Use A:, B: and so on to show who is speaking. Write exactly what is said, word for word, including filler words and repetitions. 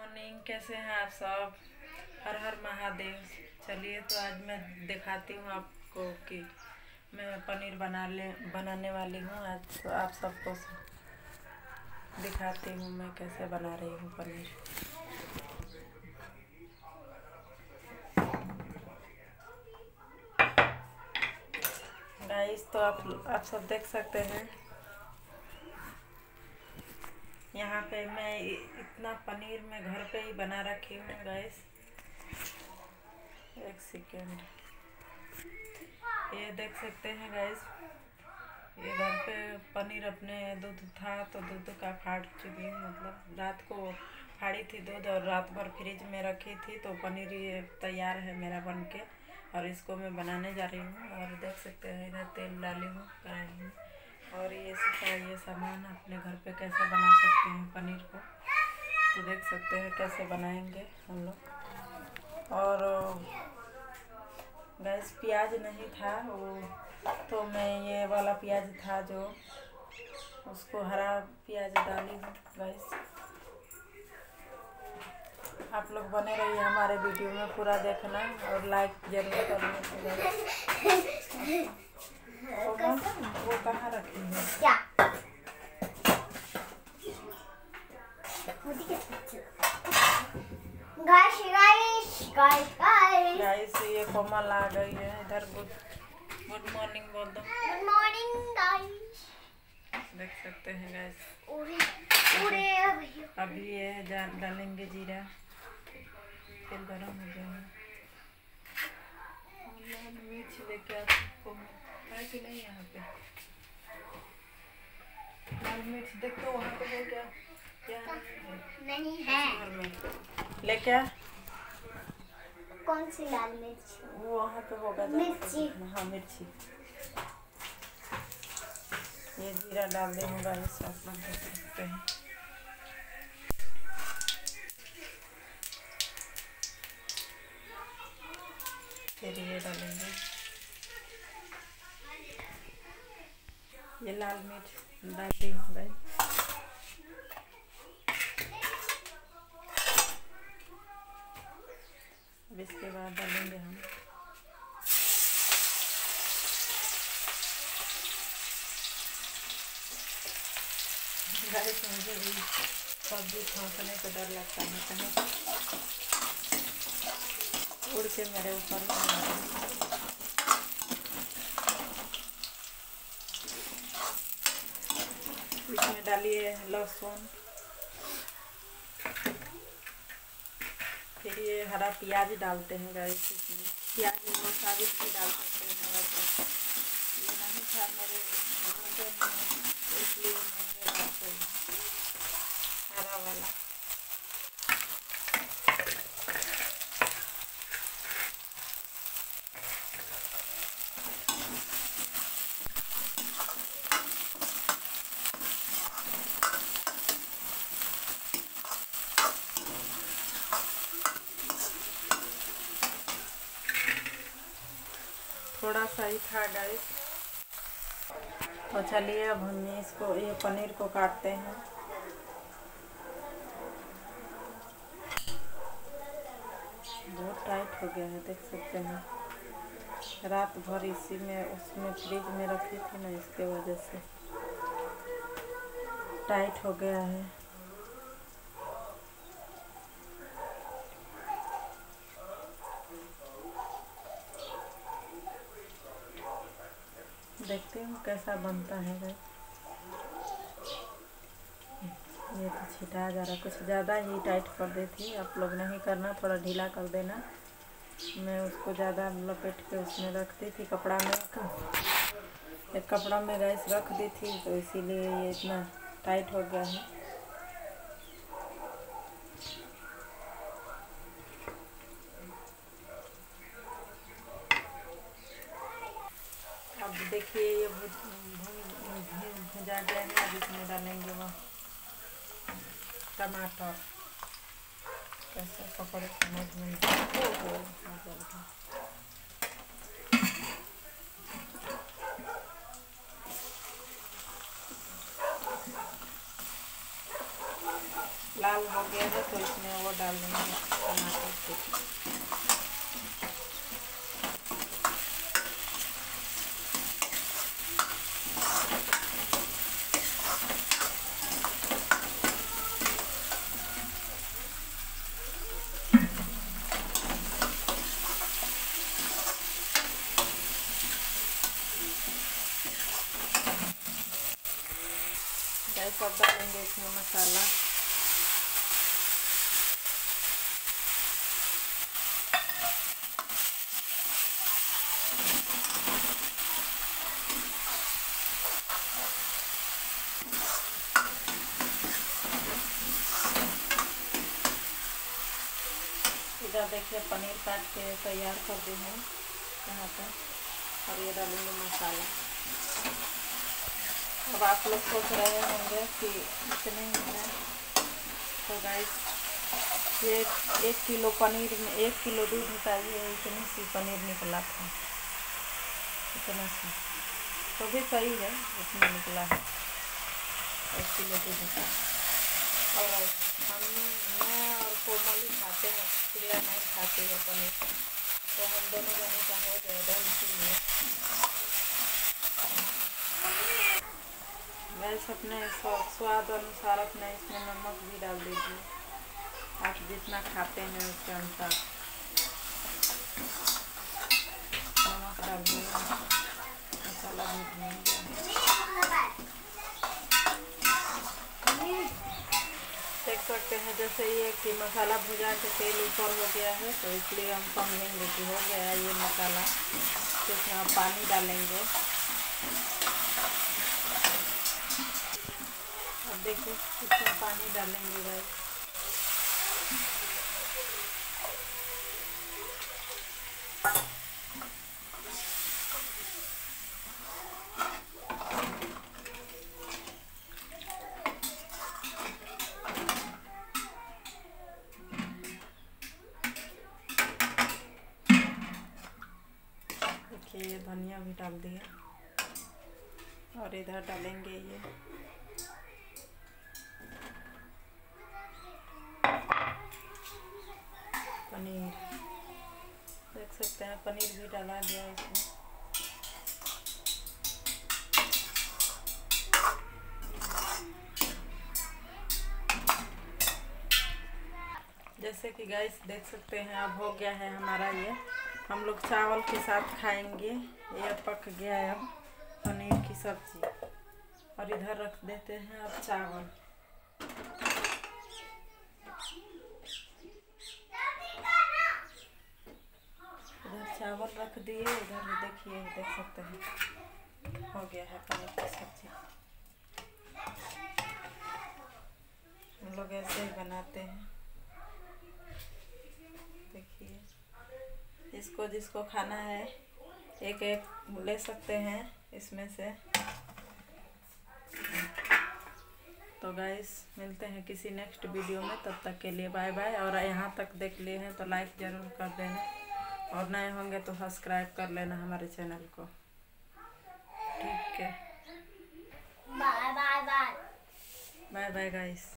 A: Morning, कैसे हैं आप सब। हर हर महादेव। चलिए तो आज मैं दिखाती हूँ आपको कि मैं पनीर बना ले बनाने वाली हूँ आज। तो आप सबको दिखाती हूँ मैं कैसे बना रही हूँ पनीर। गाइस तो आप आप सब देख सकते हैं, यहाँ पे मैं इतना पनीर मैं घर पे ही बना रखी हूँ गाइस। एक सेकेंड, ये देख सकते हैं गाइस, ये घर पे पनीर अपने दूध था तो दूध का फाड़ चुकी हूँ। मतलब रात को फाड़ी थी दूध और रात भर फ्रिज में रखी थी, तो पनीर ये तैयार है मेरा बन के। और इसको मैं बनाने जा रही हूँ। और देख सकते हैं इधर तेल डाली हूँ कढ़ाई में। और ये सारा ये सामान अपने घर पे कैसे बना सकते हैं पनीर को, तो देख सकते हैं कैसे बनाएंगे हम लोग। और गैस प्याज नहीं था वो, तो मैं ये वाला प्याज था जो, उसको हरा प्याज डाली हूँ गैस। आप लोग बने रहिए हमारे वीडियो में, पूरा देखना और लाइक जरूर करना। वो कहाँ रखी है क्या? Guys guys guys guys guys ये कोमल आ गई है इधर। गुड गुड मॉर्निंग बोल दो। Good morning guys. देख सकते हैं गाइस, पूरे अभी ये डालेंगे जीरा। तेल गरम हो गया है। मिर्च लेके आपको है कि नहीं यहाँ पे लाल मिर्च? देखो वहाँ पे है क्या? क्या नहीं है घर में। ले क्या? कौन सी लाल मिर्च? वो वहाँ पे होगा मिर्ची। हाँ मिर्ची। ये जीरा डाल दूँगा, इस आप लोग देख सकते हैं। फिर ये डालेंगे ये लाल मिर्च डालती हूँ भाई। अब इसके बाद डालेंगे हम गाइस, मुझे भी सब्जी छौंकने को डर लगता है, कहीं उड़ के मेरे ऊपर में। इसमें डालिए लहसुन, फिर ये हरा प्याज डालते हैं गाइस। इसमें प्याज वो साबित भी डाल सकते हैं, वैसे ये नहीं था मेरे घर में, इसलिए मैंने डालते हैं हरा वाला। थोड़ा सा ही था गाइस। तो चलिए अब हम इसको ये पनीर को काटते हैं। बहुत टाइट हो गया है, देख सकते हैं। रात भर इसी में उसमें फ्रिज में रखी थी ना, इसके वजह से टाइट हो गया है। देखते हैं कैसा बनता है भाई। ये तो छिटा जा रहा, कुछ ज़्यादा ही टाइट कर दी थी। आप लोग नहीं करना, थोड़ा ढीला कर देना। मैं उसको ज़्यादा लपेट के उसमें रखती थी कपड़ा में, एक कपड़ा में गैस रख दी थी, तो इसीलिए ये इतना टाइट हो गया है। अब देखिए ये भुजा गया है। अब इसमें डालेंगे वो टमाटर, कैसे पकड़े समझ में। लाल हो गया है तो इसमें वो डाल देंगे टमाटर को। गैस अब डालेंगे इसमें मसाला। इधर देखिए पनीर काट के तैयार कर दी हूँ यहाँ पर, और ये डालूंगी मसाला। अब आप लोग सोच रहे होंगे कि इतने ही है, तो गाइस ये एक किलो पनीर में एक किलो दूध चाहिए, इतनी सी पनीर निकला था, इतना सी, तो भी सही है इतना निकला है एक किलो दूध का। और हम मैं और कोमल ही खाते हैं, प्रिया नहीं खाती है पनीर, तो हम दोनों जने का हो जाएगा, इसीलिए गैस अपने स्वाद अनुसार अपने इसमें नमक भी डाल दीजिए, आप जितना खाते हैं उसके अनुसार नमक डाल दीजिए। मसाला भी भून गया, देख सकते हैं जैसे ये कि मसाला भुजा के तेल ऊपर हो गया है, तो इसलिए हम समझेंगे कि हो गया है ये मसाला। तो इसमें हम पानी डालेंगे। अब देखो इसमें पानी डालेंगे गाइस। ये धनिया भी डाल दिया, और इधर डालेंगे ये पनीर, देख सकते हैं पनीर भी डाला गया इसमें। जैसे कि गाइस देख सकते हैं अब हो गया है हमारा ये, हम लोग चावल के साथ खाएंगे। ये पक गया है अब पनीर की सब्जी, और इधर रख देते हैं अब चावल। इधर चावल रख दिए, इधर भी देखिए देख सकते हैं हो गया है पनीर की सब्जी। हम लोग ऐसे ही बनाते हैं, देखिए इसको जिसको खाना है एक एक ले सकते हैं इसमें से। तो गाइस मिलते हैं किसी नेक्स्ट वीडियो में, तब तक के लिए बाय बाय। और यहाँ तक देख लिए हैं तो लाइक ज़रूर कर देना, और नए होंगे तो सब्सक्राइब कर लेना हमारे चैनल को, ठीक है। Bye bye bye bye bye guys.